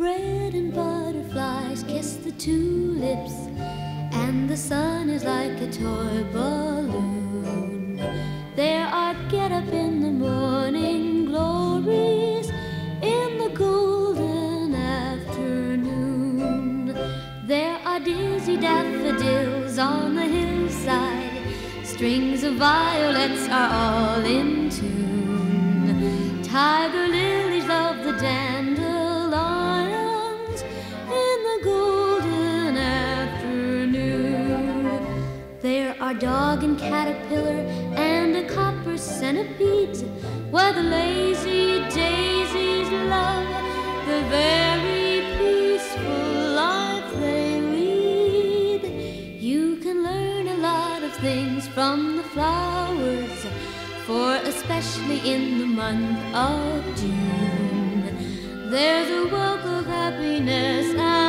bread and butterflies kiss the tulips, and the sun is like a toy balloon. There are get-up in the morning glories in the golden afternoon. There are dizzy daffodils on the hillside, strings of violets are all in tune. Tiger lilies love the dandelions in the golden afternoon. There are dog and caterpillar and a copper centipede, where the lazy daisies love the very peaceful life they lead. You can learn a lot of things from the flowers, for especially in the month of June, there's a wealth of happiness and